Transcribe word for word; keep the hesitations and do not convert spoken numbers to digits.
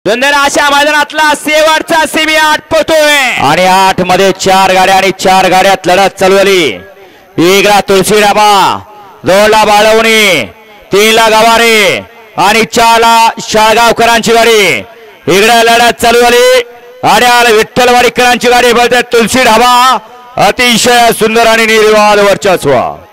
सुंदर अशा मैदानातला शेवटचा सेमी आठ पोहतोय आणि आठ मध्ये चार गाड्या आणि चार गाड्यात लढत चालू झाली। एकला तुळशी डाबा, दोनला बाळवणी, तीनला गवारे आणि चारला शाळगावकरांची गाडी। इकडे लढत चालू झाली। आड्याला विठ्ठलवाडीकरांची गाडी बोलते तुळशी डाबा अतिशय सुंदर आणि निर्वाद वर्चस्व।